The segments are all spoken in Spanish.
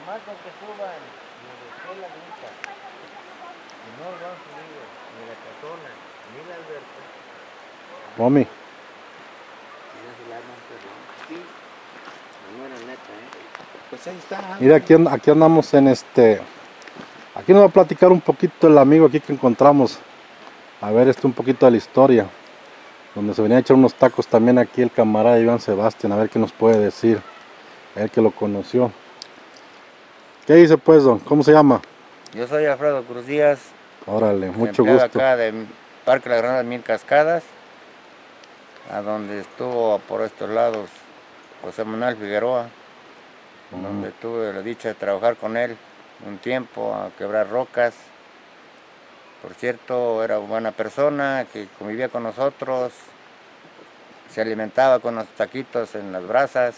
Nomás con que suban ni de escuela nunca. Y no lo han subido ni la casona, ni la alberca. Mami. Ya se la arman, pero sí. No era neta, Pues ahí está. Mira, aquí andamos en aquí nos va a platicar un poquito el amigo aquí que encontramos. A ver, un poquito de la historia. Donde se venía a echar unos tacos también aquí el camarada Iván Sebastián. A ver qué nos puede decir. Él que lo conoció. ¿Qué dice pues, don? ¿Cómo se llama? Yo soy Alfredo Cruz Díaz. Órale, mucho empleado gusto. acá de Parque La Granada Mil Cascadas. A donde estuvo por estos lados José Manuel Figueroa. Donde tuve la dicha de trabajar con él un tiempo a quebrar rocas. Por cierto, era buena persona que convivía con nosotros, se alimentaba con los taquitos en las brasas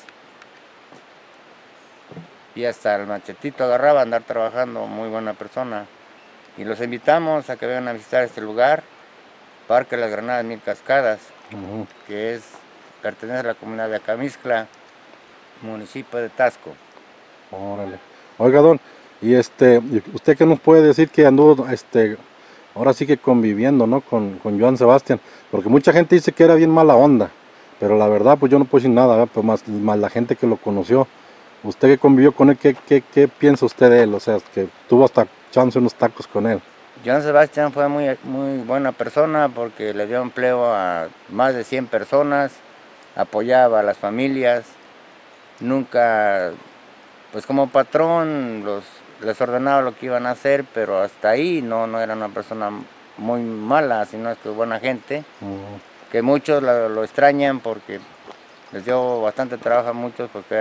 y hasta el machetito agarraba a andar trabajando, muy buena persona. Y los invitamos a que vengan a visitar este lugar, Parque Las Granadas Mil Cascadas, que pertenece a la comunidad de Acamixtla, municipio de Taxco. Órale. Oiga, don, y ¿usted qué nos puede decir que anduvo, ahora sí que conviviendo, ¿no? Con Joan Sebastián? Porque mucha gente dice que era bien mala onda, pero la verdad, pues yo no puedo decir nada, ¿verdad? Pues más la gente que lo conoció. Usted que convivió con él, ¿qué piensa usted de él? O sea, que tuvo hasta echándose unos tacos con él. Joan Sebastián fue muy buena persona porque le dio empleo a más de 100 personas, apoyaba a las familias, nunca, pues como patrón les ordenaba lo que iban a hacer, pero hasta ahí no era una persona muy mala, sino que buena gente, que muchos lo extrañan porque les dio bastante trabajo a muchos porque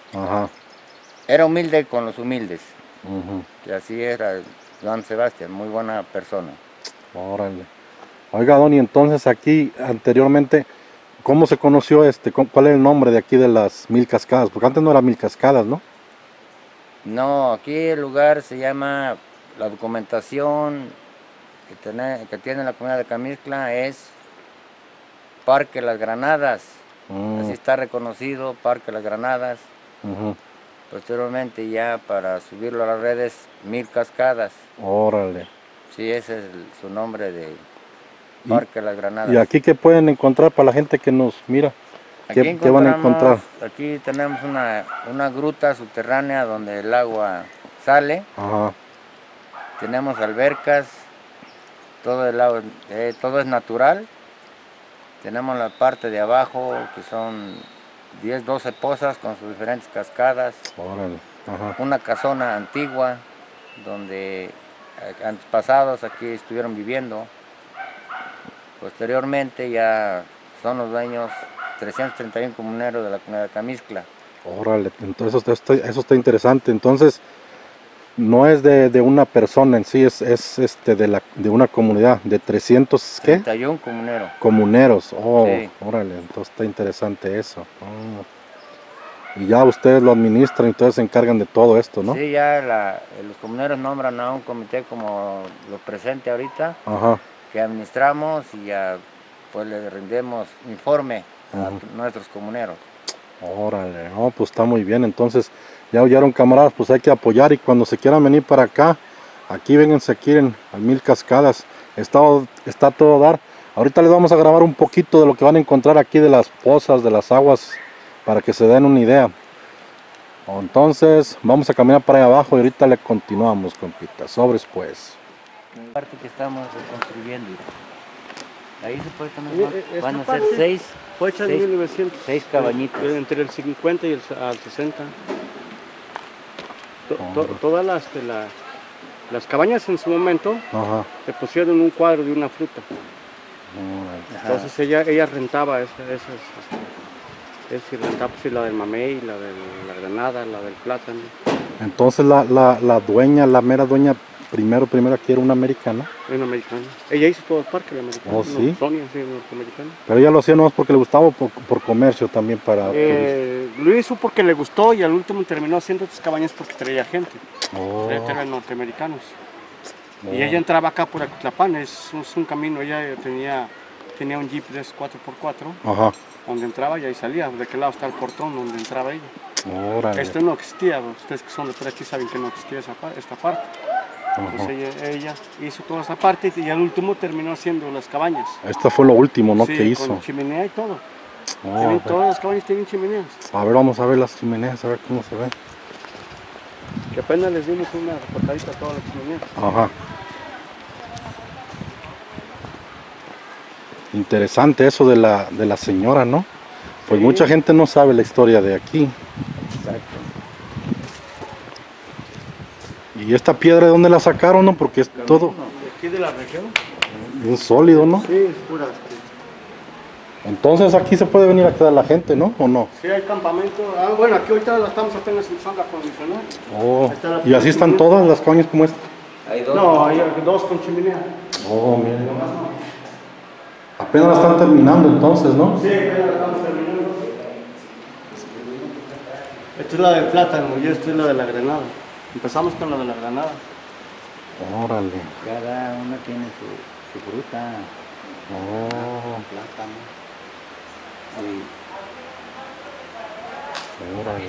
era humilde con los humildes, y así era Joan Sebastián, muy buena persona. Órale. Oiga, don, y entonces aquí anteriormente, ¿cómo se conoció cuál es el nombre de aquí de las Mil Cascadas? Porque antes no era Mil Cascadas, ¿no? No, aquí el lugar se llama, la documentación que tiene la comunidad de Acamixtla es Parque Las Granadas. Así está reconocido, Parque Las Granadas. Posteriormente ya para subirlo a las redes, Mil Cascadas. Órale. Sí, ese es su nombre de Parque Las Granadas. ¿Y aquí qué pueden encontrar para la gente que nos mira? ¿Qué van a encontrar? Aquí tenemos una gruta subterránea donde el agua sale. Tenemos albercas, todo el agua, todo es natural. Tenemos la parte de abajo que son 10, 12 pozas con sus diferentes cascadas. Órale. Una casona antigua donde antepasados aquí estuvieron viviendo. Posteriormente ya son los dueños 331 comuneros de la comunidad de Acamixtla. Órale, entonces eso está interesante. Entonces no es de una persona en sí, es de una comunidad de 300 ¿qué? 31 comuneros. Comuneros. Oh, sí. Órale, entonces está interesante eso. Y ya ustedes lo administran y ustedes se encargan de todo esto, ¿no? Sí, ya los comuneros nombran a un comité como lo presente ahorita, que administramos y ya pues le rendimos informe a nuestros comuneros. Órale, no, pues está muy bien. Entonces ya oyeron, camaradas, pues hay que apoyar, y cuando se quieran venir para acá, aquí vénganse aquí al Mil Cascadas, está todo dar. Ahorita les vamos a grabar un poquito de lo que van a encontrar aquí de las pozas, de las aguas, para que se den una idea. Entonces vamos a caminar para allá abajo y ahorita le continuamos, compita. Sobres pues. La parte que estamos reconstruyendo, ahí supuestamente van a ser 6 fue hecha en 1900. 6 cabañitas. Entre el 50 y el 60. Todas las cabañas en su momento le pusieron un cuadro de una fruta. Entonces ella rentaba esas, rentaba pues, la del mamey, la de la granada, la del plátano. Entonces la dueña, la mera dueña, primero aquí era una americana. Una americana. Ella hizo todo el parque de americana. Oh, sí. Sonia, sí, norteamericana. Pero ella lo hacía no porque le gustaba, por comercio también para. Lo hizo porque le gustó y al último terminó haciendo estas cabañas porque traía gente. Traía norteamericanos. Y ella entraba acá por Acutlapán, es un camino, ella tenía tenía un jeep de 4x4, Ajá. donde entraba y ahí salía. ¿De qué lado está el portón donde entraba ella? Órale. Esto no existía, ustedes que son de por aquí saben que no existía esta parte. Entonces ella hizo toda esa parte y al último terminó haciendo las cabañas. Esto fue lo último, ¿no? Sí, Que hizo. con chimenea y todo. Oh, Todas las cabañas tienen chimeneas. a ver, vamos a ver las chimeneas, a ver cómo se ven. Que apenas les dimos una reportadita a todas las chimeneas. Ajá. Interesante eso de la señora, ¿no? Pues Sí. mucha gente no sabe la historia de aquí. Exacto. ¿Y esta piedra de dónde la sacaron, no? Porque es todo De aquí de la región. bien sólido, ¿no? Sí, es pura. Entonces aquí se puede venir a quedar la gente, ¿no? ¿O no? Sí, hay campamento. Bueno, aquí ahorita la estamos apenas empezando a condicionar. Oh, Ahí está la y así están chimenea. todas las cabañas como esta. Hay dos. No, hay dos con chimenea. Oh, miren. Apenas la están terminando entonces, ¿no? Sí, apenas la estamos terminando. Esta es la del plátano y esta es la de la granada. Empezamos con la de la granada. Órale. Cada una tiene su fruta. Oh, Plátano. órale.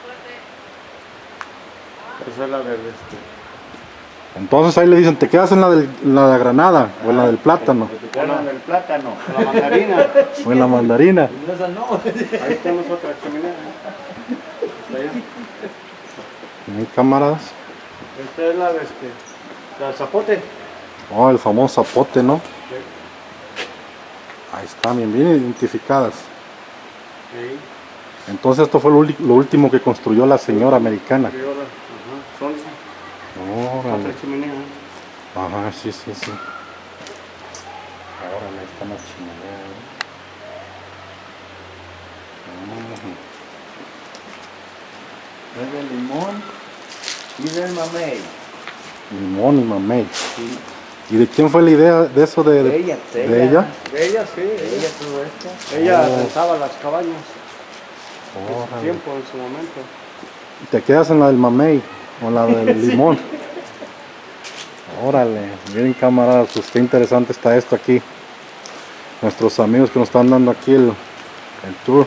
Esa es la del Entonces ahí le dicen, ¿te quedas en la granada o en la del plátano? Bueno, del plátano. la mandarina. O en la mandarina. Esa no. Ahí tenemos otra chimenea. Está allá. ¿Sí, camaradas? Esta es la de la del zapote. Oh, el famoso zapote, ¿no? Ahí están, bien identificadas. Sí. Entonces esto fue lo último que construyó la señora americana. Son Órale. otra chimenea. Ajá, sí, sí, sí. Órale, ahí está la chimenea. Es de limón y del mamey. Limón y mamey. Sí. ¿Y de quién fue la idea de eso de Ella. ella? De ella, sí. Ella tuvo esto. Ella Oh. rentaba las cabañas en su Órale. tiempo, en su momento. ¿Te quedas en la del mamey o en la del limón? Órale, miren camaradas, pues qué interesante está esto aquí. Nuestros amigos que nos están dando aquí el tour.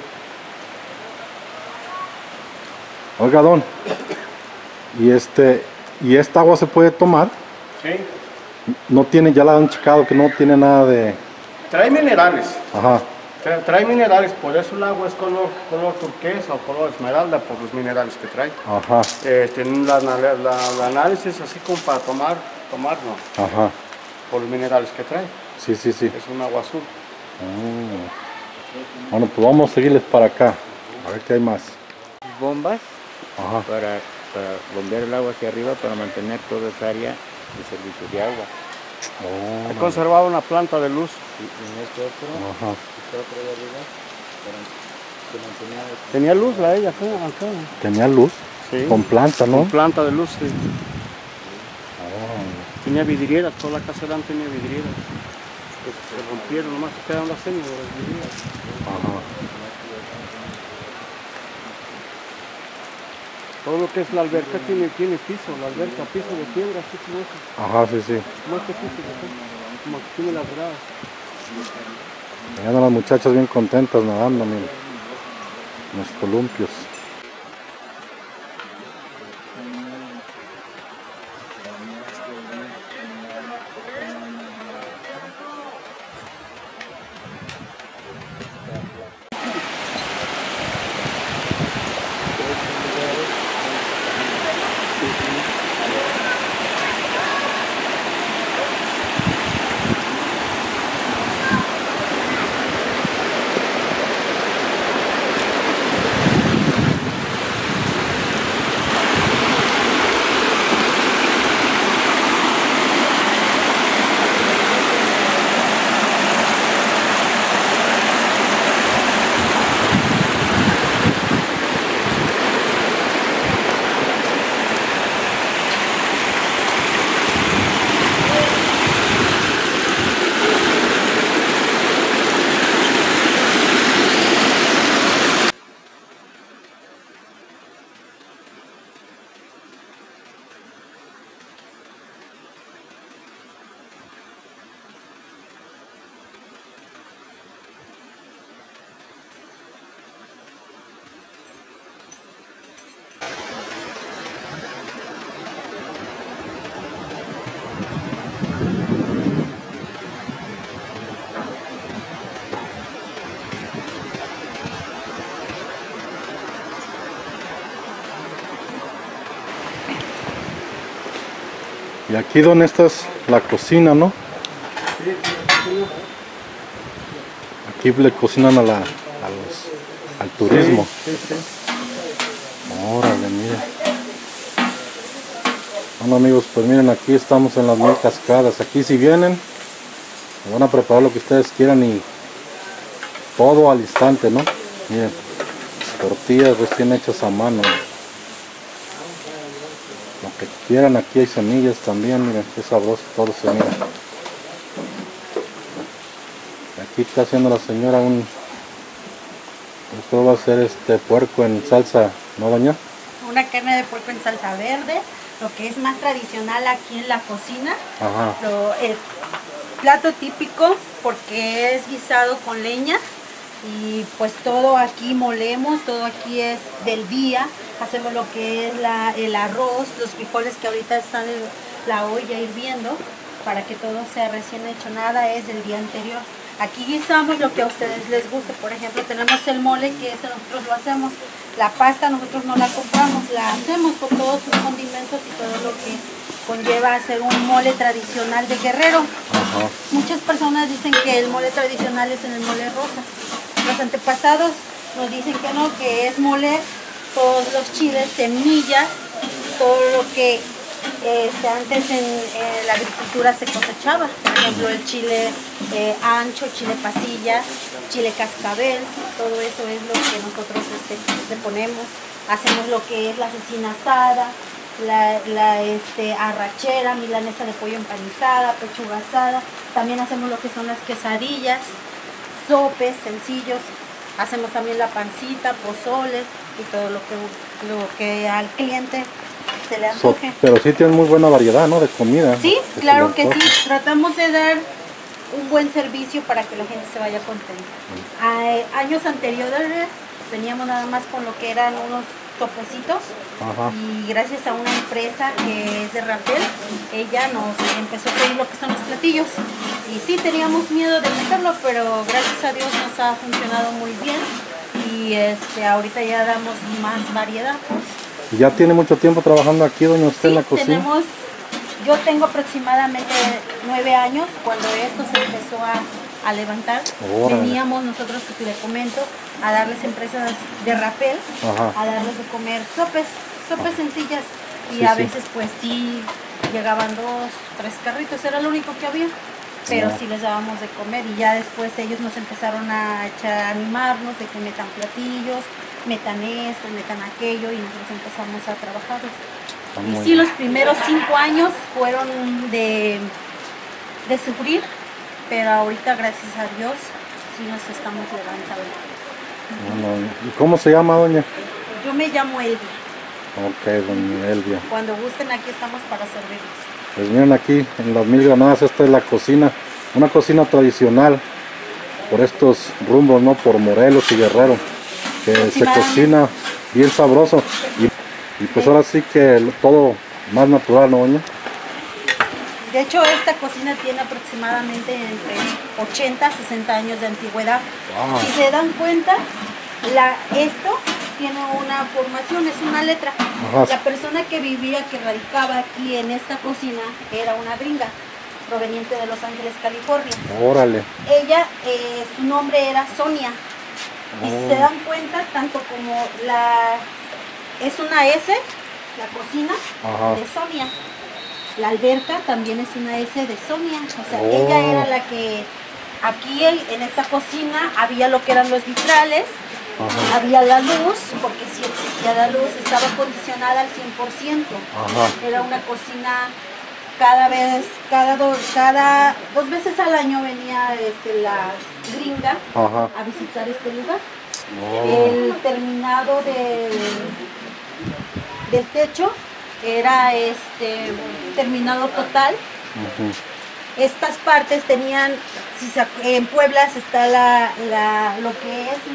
Oiga, don, y esta agua se puede tomar. Sí. No tiene, ya la han checado que no tiene nada de. Trae minerales. Ajá. Trae minerales, por eso el agua es color turquesa o color esmeralda por los minerales que trae. Ajá. La análisis así como para tomar no, Ajá. por los minerales que trae. Sí, sí, sí. Es un agua azul. Bueno, pues vamos a seguirles para acá. A ver qué hay más. Bombas Ajá. para bombear el agua hacia arriba para mantener toda esa área de servicio de agua. Oh, He conservado una planta de luz. Y en este otro, ajá. este otro de arriba, que mantenía Tenía luz la ella acá. Tenía luz Sí. con planta, ¿no? Con planta de luz, sí. Oh. Tenía vidrieras, toda la casa de antes tenía vidrieras. Se rompieron, nomás se quedaron las señas de las vidrieras. Ajá. Todo lo que es la alberca tiene piso, la alberca, piso de piedra, así como eso. Ajá, sí, sí. Como este piso de acá, como que tiene las gradas. Ya andan las muchachas bien contentas nadando, miren. En los columpios. Y aquí donde esta es la cocina, ¿no? Aquí le cocinan al turismo. Órale, miren. Bueno amigos, pues miren, aquí estamos en las 1000 cascadas. Aquí si vienen, van a preparar lo que ustedes quieran y todo al instante, ¿no? Miren, tortillas recién hechas a mano. Lo que quieran, aquí hay semillas también, miren, qué sabroso todo se mira. Aquí está haciendo la señora esto va a ser puerco en salsa, ¿no, doña? Una carne de puerco en salsa verde, lo que es más tradicional aquí en la cocina. Ajá. El plato típico porque es guisado con leña y pues todo aquí molemos, todo aquí es del día. Hacemos lo que es el arroz, los frijoles que ahorita están en la olla hirviendo para que todo sea recién hecho, nada es del día anterior. Aquí guisamos lo que a ustedes les guste, por ejemplo tenemos el mole que ese nosotros lo hacemos, la pasta nosotros no la compramos, la hacemos con todos sus condimentos y todo lo que conlleva hacer un mole tradicional de Guerrero. Ajá. Muchas personas dicen que el mole tradicional es en el mole rosa, los antepasados nos dicen que no, que es moler todos los chiles, semillas, todo lo que antes en la agricultura se cosechaba, por ejemplo el chile ancho, chile pasilla, chile cascabel, todo eso es lo que nosotros le ponemos. Hacemos lo que es la cecina asada, la arrachera, milanesa de pollo empanizada, pechuga asada, también hacemos lo que son las quesadillas, sopes sencillos, hacemos también la pancita, pozole y todo lo que al cliente se le antoje. Pero sí tienen muy buena variedad, ¿no? De comida. Sí, claro que sí. Tratamos de dar un buen servicio para que la gente se vaya contenta. Años anteriores veníamos nada más con lo que eran unos sopecitos. Ajá. Y gracias a una empresa que es de Rapel, ella nos empezó a pedir lo que son los platillos. Y sí, teníamos miedo de meterlo, pero gracias a Dios nos ha funcionado muy bien. Y ahorita ya damos más variedad. ¿Ya tiene mucho tiempo trabajando aquí, doña, usted, sí, en la cocina? Yo tengo aproximadamente 9 años cuando esto se empezó a levantar. Órale. Veníamos nosotros, que le comento, a darles empresas de Rapel, a darles de comer sopes sencillas. Y sí, a veces pues sí llegaban 2, 3 carritos, era lo único que había. Pero sí les dábamos de comer y ya después ellos nos empezaron a animarnos de que metan platillos, metan esto, metan aquello y nosotros empezamos a trabajar. Y sí, los primeros 5 años fueron de sufrir, pero ahorita gracias a Dios sí nos estamos levantando. Bueno, ¿y cómo se llama, doña? Yo me llamo Elvia. Ok, doña Elvia. Cuando gusten aquí estamos para servirles. Pues miren, aquí en las 1000 granadas, esta es la cocina, una cocina tradicional por estos rumbos, ¿no? Por Morelos y Guerrero, que se cocina bien sabroso y pues ahora sí que todo más natural, ¿no, doña? De hecho, esta cocina tiene aproximadamente entre 80 a 60 años de antigüedad. Wow. Si se dan cuenta, esto tiene una formación, es una letra. Ajá. La persona que vivía, que radicaba aquí en esta cocina, era una gringa proveniente de Los Ángeles, California. Órale. Ella, su nombre era Sonia. Y si se dan cuenta, tanto como es una S, la cocina, de Sonia. La alberca también es una S de Sonia. O sea, ella era la que, aquí en esta cocina, había lo que eran los vitrales. Ajá. Había la luz, porque si existía la luz, estaba acondicionada al 100%. Ajá. Era una cocina, cada 2 veces al año venía la gringa a visitar este lugar. El terminado del techo era terminado total. Estas partes tenían, en Puebla está lo que es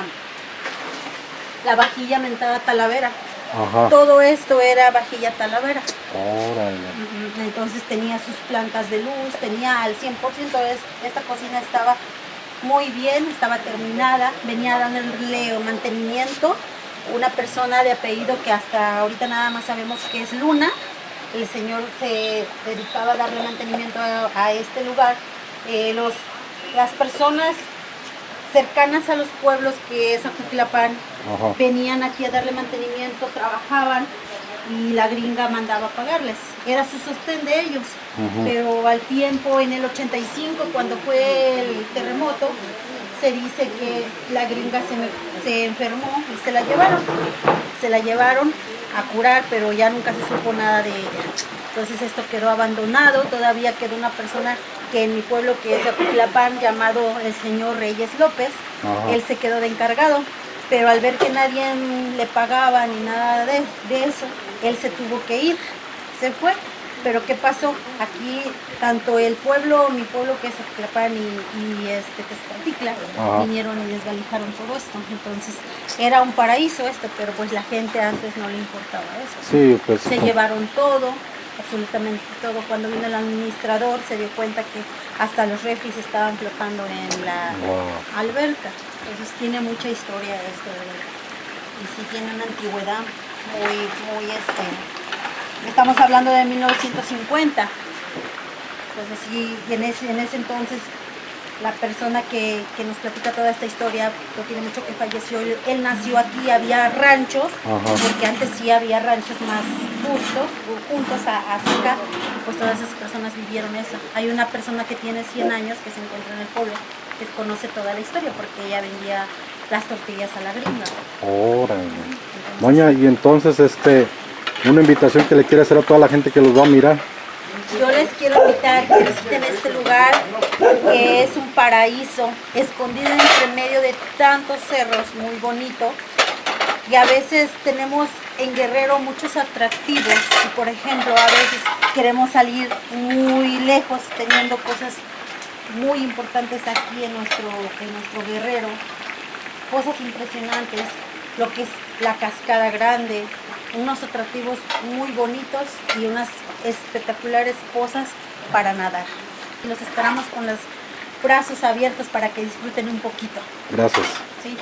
la vajilla mentada talavera. Todo esto era vajilla talavera. Entonces tenía sus plantas de luz, tenía al 100%, esta cocina estaba muy bien, estaba terminada, venía dándole mantenimiento una persona de apellido que hasta ahorita nada más sabemos que es Luna, el señor se dedicaba a darle mantenimiento a este lugar. Las personas cercanas a los pueblos que es Acuitlapán venían aquí a darle mantenimiento, trabajaban y la gringa mandaba a pagarles. Era su sostén de ellos. Pero al tiempo, en el 85, cuando fue el terremoto, se dice que la gringa se enfermó y se la llevaron. Se la llevaron a curar, pero ya nunca se supo nada de ella. Entonces esto quedó abandonado. Todavía quedó una persona que en mi pueblo, que es de Acuitlapán, llamado el señor Reyes López. Él se quedó de encargado, pero al ver que nadie le pagaba ni nada de eso, él se tuvo que ir, se fue. Pero ¿qué pasó? Aquí, tanto el pueblo, mi pueblo que es Acuitlapán y Tezcatlicla, vinieron y desvalijaron todo esto. Entonces, era un paraíso esto, pero pues la gente antes no le importaba eso. Sí, pues, se llevaron todo, absolutamente todo. Cuando vino el administrador se dio cuenta que hasta los refris estaban flotando en la alberca. Entonces tiene mucha historia esto, y sí tiene una antigüedad muy estamos hablando de 1950. Entonces sí, en ese entonces la persona que nos platica toda esta historia, no tiene mucho que falleció, él nació aquí, había ranchos, porque antes sí había ranchos más juntos hacia acá, pues todas esas personas vivieron eso. Hay una persona que tiene 100 años que se encuentra en el pueblo, que conoce toda la historia, porque ella vendía las tortillas a la gringa. Órale. Doña, y entonces una invitación que le quiere hacer a toda la gente que los va a mirar. Yo les quiero invitar que visiten este lugar, que es un paraíso, escondido entre medio de tantos cerros, muy bonito. Y a veces tenemos en Guerrero muchos atractivos. Y por ejemplo, a veces queremos salir muy lejos, teniendo cosas muy importantes aquí en nuestro Guerrero. Cosas impresionantes, lo que es la Cascada Grande, unos atractivos muy bonitos y unas espectaculares pozas para nadar. Los esperamos con los brazos abiertos para que disfruten un poquito. Gracias. Sí.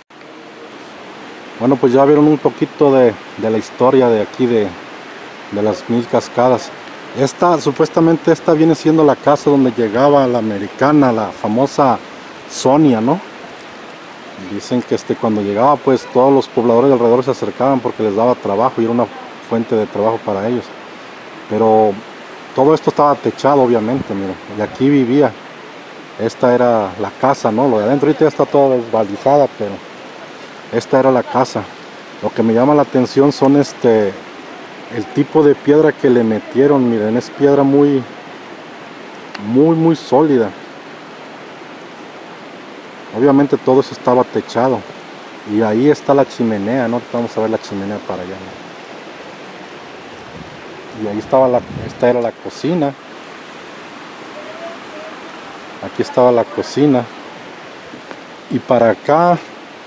Bueno, pues ya vieron un poquito de la historia de aquí de las 1000 cascadas. Supuestamente esta viene siendo la casa donde llegaba la americana, la famosa Sonia, ¿no? Dicen que cuando llegaba, pues todos los pobladores de alrededor se acercaban porque les daba trabajo y era una fuente de trabajo para ellos. Pero todo esto estaba techado, obviamente, miren, y aquí vivía. Esta era la casa, ¿no? Lo de adentro ahorita ya está todo desvalijada, pero esta era la casa. Lo que me llama la atención son el tipo de piedra que le metieron, miren, es piedra muy sólida. Obviamente todo eso estaba techado. Y ahí está la chimenea, ¿no? Vamos a ver la chimenea para allá, ¿no? Y ahí estaba esta era la cocina. Aquí estaba la cocina. Y para acá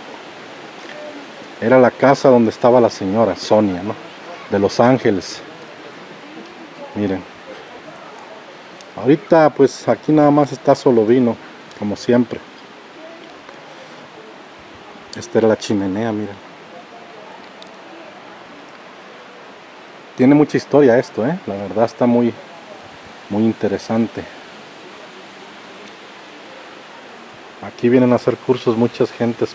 era la casa donde estaba la señora Sonia, ¿no? De Los Ángeles. Miren. Ahorita pues aquí nada más está Solovino, como siempre. Esta era la chimenea, miren. Tiene mucha historia esto, la verdad está muy interesante. Aquí vienen a hacer cursos muchas gentes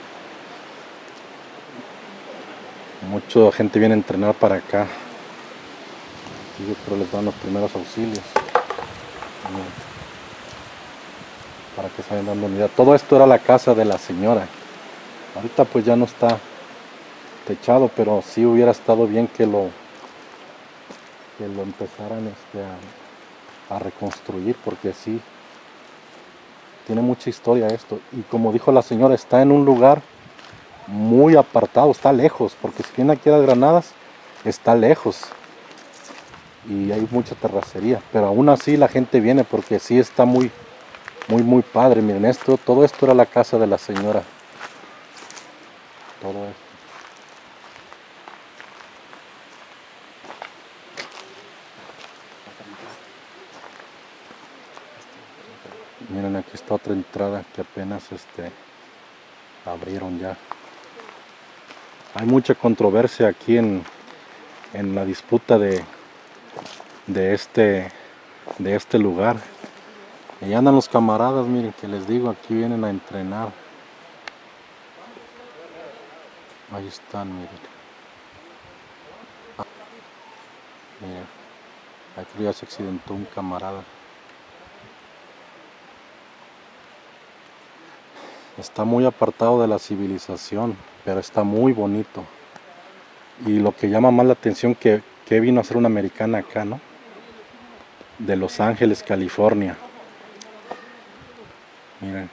mucha gente viene a entrenar para acá. Aquí yo creo les dan los primeros auxilios. Para que se vayan dando unidad. Todo esto era la casa de la señora. Ahorita pues ya no está techado, pero sí hubiera estado bien que lo empezaran a reconstruir, porque sí tiene mucha historia esto. Y como dijo la señora, está en un lugar muy apartado, está lejos, porque si viene aquí a las Granadas está lejos y hay mucha terracería, pero aún así la gente viene porque sí está muy padre. Miren, todo esto era la casa de la señora. Todo esto. Miren, aquí está otra entrada que apenas abrieron ya. Hay mucha controversia aquí en la disputa de de este lugar. Y andan los camaradas, miren, que les digo, aquí vienen a entrenar. Ahí están, miren. Miren, aquí ya se accidentó un camarada. Está muy apartado de la civilización, pero está muy bonito. Y lo que llama más la atención que vino a ser una americana acá, ¿no? De Los Ángeles, California. Miren.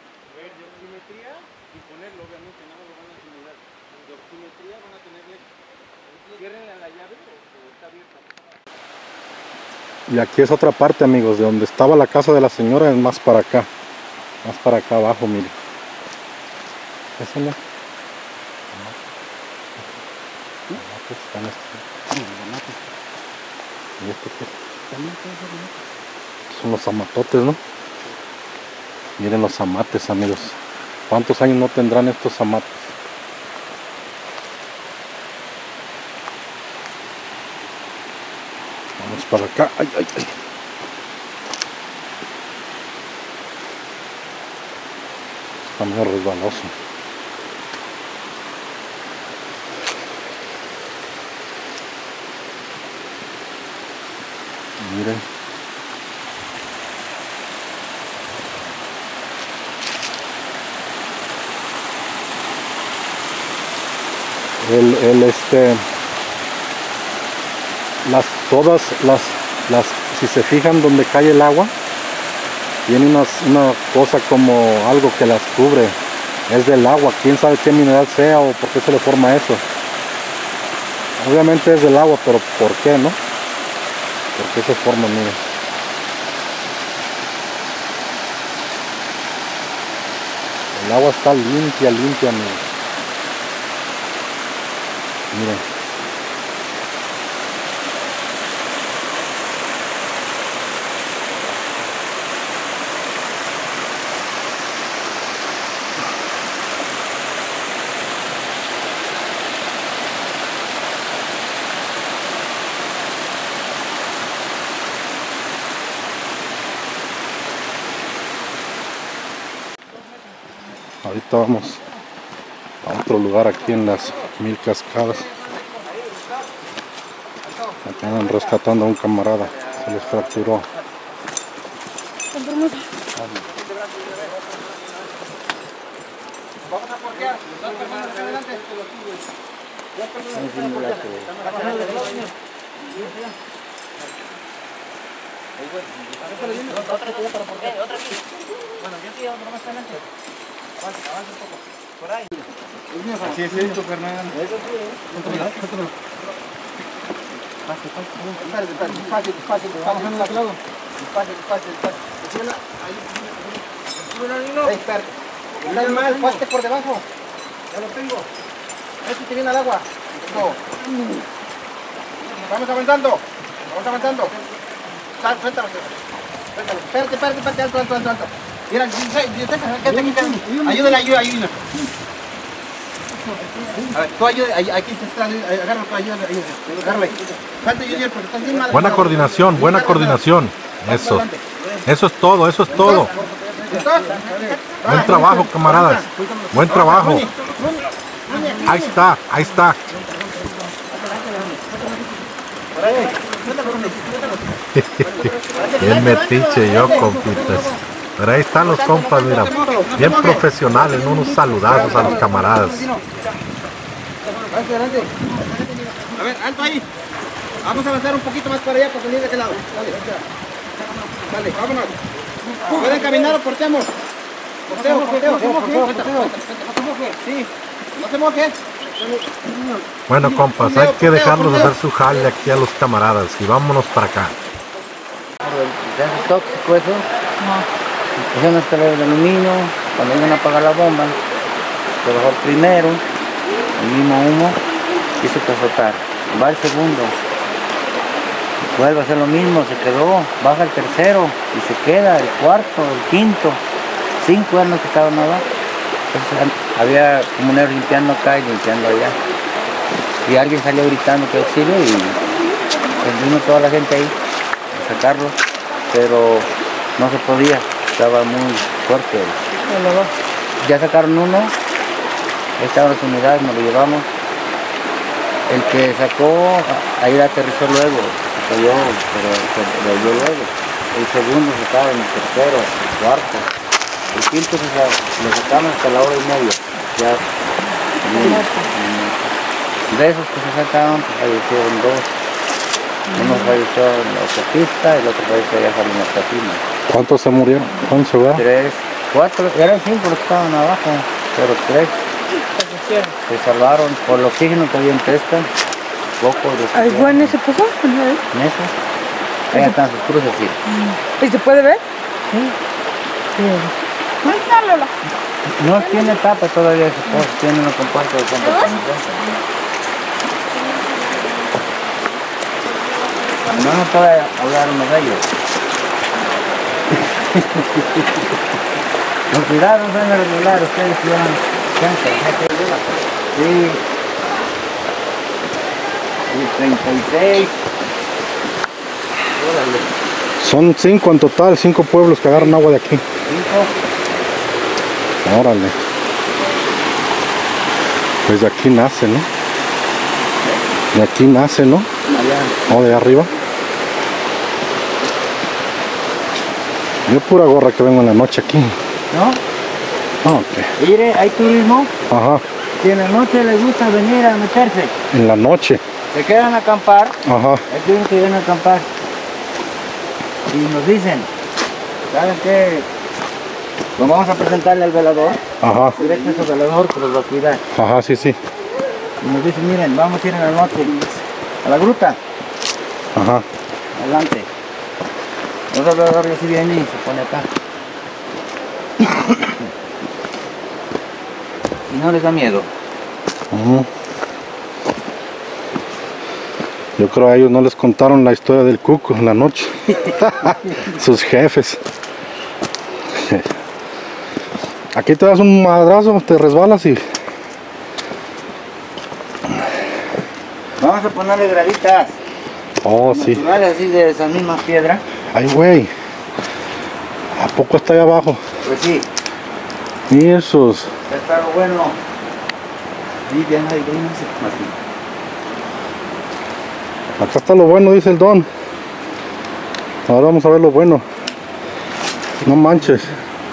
Y aquí es otra parte, amigos, de donde estaba la casa de la señora, es más para acá abajo, miren. ¿Eso no? ¿Y esto qué? Son los zamatotes, ¿no? Miren los zamates, amigos. ¿Cuántos años no tendrán estos zamates? Vamos para acá. ¡Ay, ay, ay! Está medio resbaloso. Miren. Si se fijan donde cae el agua, tiene una cosa como algo que las cubre. Es del agua, quién sabe qué mineral sea o por qué se le forma eso. Obviamente es del agua, pero ¿por qué, no? ¿Por qué se forma? Miren. El agua está limpia, miren. Miren. Ahorita vamos a otro lugar aquí en las 1000 Cascadas. Aquí andan rescatando a un camarada, se les fracturó. Vamos a porquear. Dos personas adelante. Bueno, yo sí, otro más adelante. Avance un poco. Por ahí. Así es esto, carnal. Eso sí, Cuéntamelo. Despacio. Vamos a otro lado. Despacio. Ahí, espérate. Está mal, paste por debajo. Ya lo tengo. Eso te viene al agua. Vamos avanzando. Suéltalo. Espérate, alto. Mira, ayúdale. A ver, tú ayúdale, aquí está, agárrale. Falta Junior porque estás bien mal. Buena coordinación. Eso es todo. Buen trabajo, camaradas. Buen trabajo. Ahí está. Bien metiche yo, compitas. Pero ahí están los compas, mira, bien profesionales, unos saludazos a los camaradas. A ver, alto ahí. Vamos a avanzar un poquito más para allá para salir de aquel lado. Dale, vámonos. ¿Pueden caminar o porteamos? Porteo. Sí, no se moje. Bueno, compas, hay que dejarlos hacer su jale aquí a los camaradas y vámonos para acá. ¿Es tóxico eso? No. Es una escalera de aluminio, cuando iban a apagar la bomba, se bajó el primero, el mismo humo, hizo que azotar. Va el segundo, vuelve a hacer lo mismo, se quedó, baja el tercero y se queda el cuarto, el quinto, 5 cuernos que estaban abajo. Entonces había comuneros limpiando acá y limpiando allá. Y alguien salió gritando que auxilio y vino toda la gente ahí. sacarlo, pero no se podía, estaba muy fuerte. Ya sacaron uno, ahí estaban las unidades, nos lo llevamos. El que sacó, ahí la aterrizó luego, se cayó, pero se volvió luego. El segundo sacaron, el tercero, el cuarto. El quinto lo sacamos hasta la hora y media. Ya, de esos que se sacaron, pues fallecieron dos. Uno falleció en la autopista y el otro falleció allá en la casina. ¿Cuántos se murieron? ¿Cuántos se murieron? 3, 4, eran 5 los que estaban abajo, pero 3 se salvaron por el oxígeno que había en Tesca. Poco de ¿Ahí fue en ese pozo? en eso. Ahí están sus cruces, sí. ¿Y se puede ver? No tiene tapa todavía ese pozo, tiene una compuesta de 150. No puede hablar uno de ellos. Con cuidado, no van a regular, ustedes llevan gente. Sí. Y 36. Son 5 en total, 5 pueblos que agarran agua de aquí. 5. Órale. Pues de aquí nace, ¿no? De aquí nace, ¿no? Allá. O de arriba. Yo pura gorra que vengo en la noche aquí. ¿No? Ok. Mire, hay turismo. Ajá. Si en la noche les gusta venir a meterse, En la noche. se quedan a acampar. Ajá. Hay turismo que vienen a acampar. Y nos dicen, ¿saben qué? Pues vamos a presentarle al velador. Ajá. Directo a ese velador que los va a cuidar. Ajá, sí, sí. Y nos dicen, miren, vamos a ir en la noche a la gruta. Ajá. Adelante. Entonces el velador ya se viene y se pone acá. Y no les da miedo. Ujú. Yo creo a ellos no les contaron la historia del cuco en la noche. Sus jefes. Aquí te das un madrazo, te resbalas y... Vamos a ponerle graditas. Oh, sí. Naturales, así de esa misma piedra. Ay, güey. ¿A poco está ahí abajo? Pues sí, Y esos. está lo bueno. Y bien ahí, Acá está lo bueno, dice el don. Ahora vamos a ver lo bueno. No manches.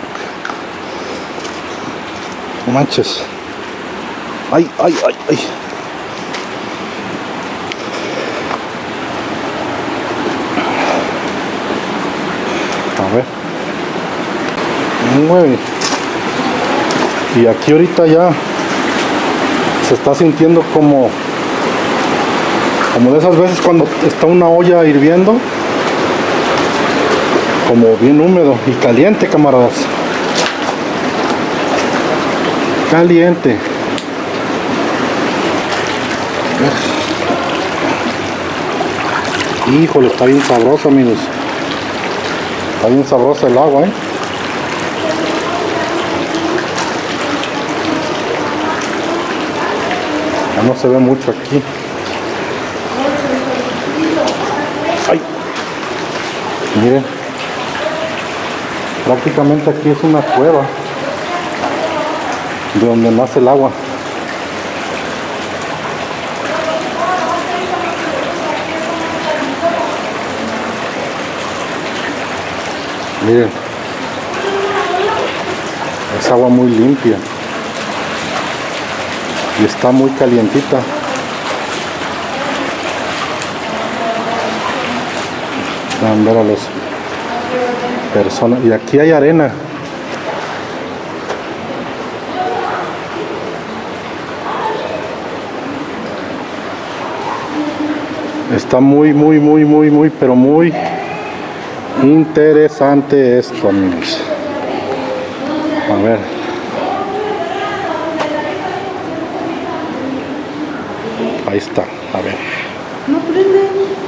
No manches. Ay, ay, ay, ay. A ver. Muy. Y aquí ahorita ya se está sintiendo como de esas veces cuando está una olla hirviendo, como bien húmedo y caliente, camaradas. Caliente. Híjole, está bien sabroso, amigos. Está bien sabrosa el agua, Ya no se ve mucho aquí. Ay. Miren. Prácticamente aquí es una cueva de donde nace el agua. Miren, es agua muy limpia y está muy calientita. Van a ver a las personas, y aquí hay arena. Está muy, pero muy interesante esto, amigos. A ver. Ahí está, a ver. No prende.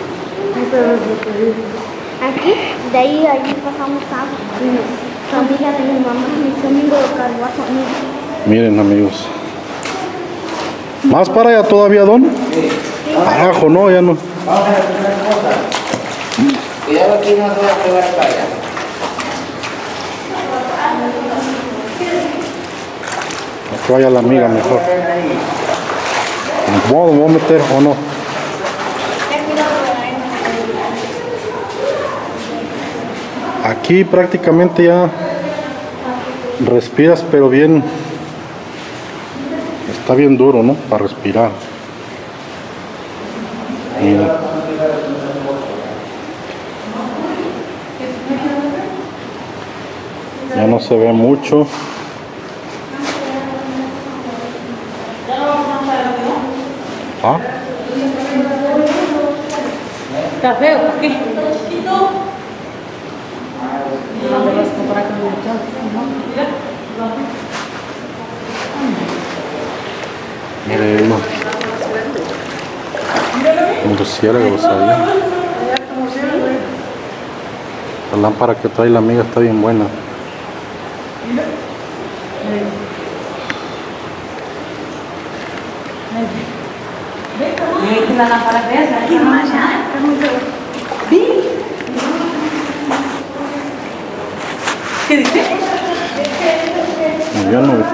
Aquí, de ahí pasamos agua. Familia de mi mamá, mi amigo cargó a su amigo. Miren, amigos. ¿Más para allá todavía, don? Carajo, no, ya no. Vamos a hacer cosas. Cuidado aquí, no se va a pegar para allá. Que vaya la amiga mejor. ¿Me voy a meter o no? Aquí prácticamente ya respiras, pero bien. Está bien duro, ¿no? Para respirar. Mira. Ya no se ve mucho. ¿Ah? ¿Está feo? ¿Por qué? ¿Dónde vas a comprar con el chavo? Mira, un murciélagos ahí. La lámpara que trae la amiga está bien buena. La lámpara fea, ¿qué más? ¿Qué dice? Yo no